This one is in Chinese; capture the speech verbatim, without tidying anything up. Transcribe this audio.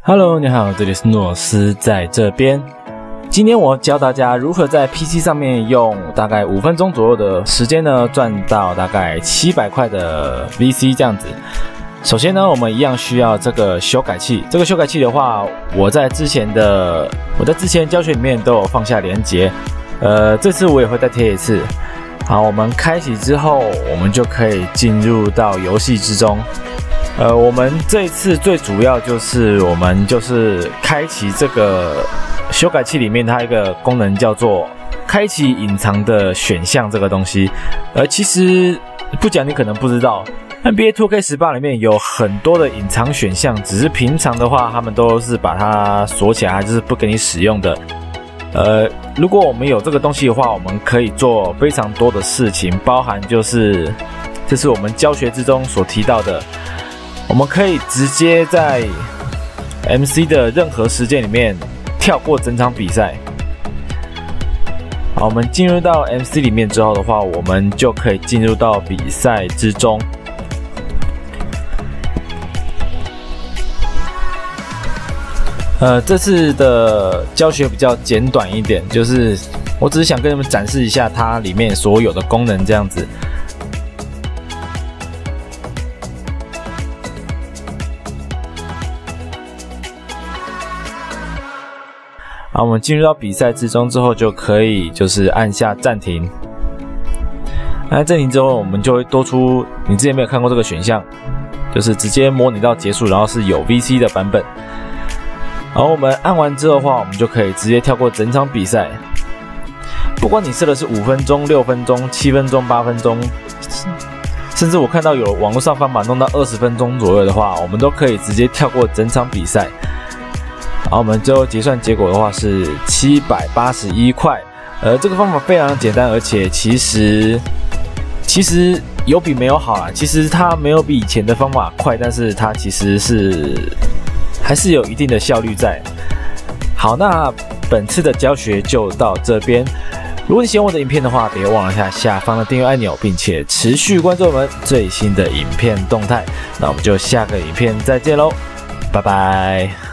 Hello， 你好，这里是诺斯在这边。今天我教大家如何在 P C 上面用大概五分钟左右的时间呢，赚到大概七百块的 V C 这样子。首先呢，我们一样需要这个修改器。这个修改器的话，我在之前的我在之前教学里面都有放下连结，呃，这次我也会再贴一次。好，我们开启之后，我们就可以进入到游戏之中。呃，我们这一次最主要就是我们就是开启这个修改器里面它一个功能叫做开启隐藏的选项这个东西。呃，其实不讲你可能不知道 ，N B A two K 十八 里面有很多的隐藏选项，只是平常的话他们都是把它锁起来，还是不给你使用的。呃，如果我们有这个东西的话，我们可以做非常多的事情，包含就是这是我们教学之中所提到的。我们可以直接在 M C 的任何时间里面跳过整场比赛。好，我们进入到 M C 里面之后的话，我们就可以进入到比赛之中。呃，这次的教学比较简短一点，就是我只是想跟你们展示一下它里面所有的功能这样子。好，我们进入到比赛之中之后，就可以就是按下暂停。按暂停之后，我们就会多出你之前没有看过这个选项，就是直接模拟到结束，然后是有 V C 的版本。然后我们按完之后的话，我们就可以直接跳过整场比赛。不管你设的是五分钟、六分钟、七分钟、八分钟，甚至我看到有网络上方法弄到二十分钟左右的话，我们都可以直接跳过整场比赛。好，我们最后结算结果的话是七百八十一块，呃，这个方法非常简单，而且其实其实有比没有好啦。其实它没有比以前的方法快，但是它其实是还是有一定的效率在。好，那本次的教学就到这边。如果你喜欢我的影片的话，别忘了下下方的订阅按钮，并且持续关注我们最新的影片动态。那我们就下个影片再见喽，拜拜。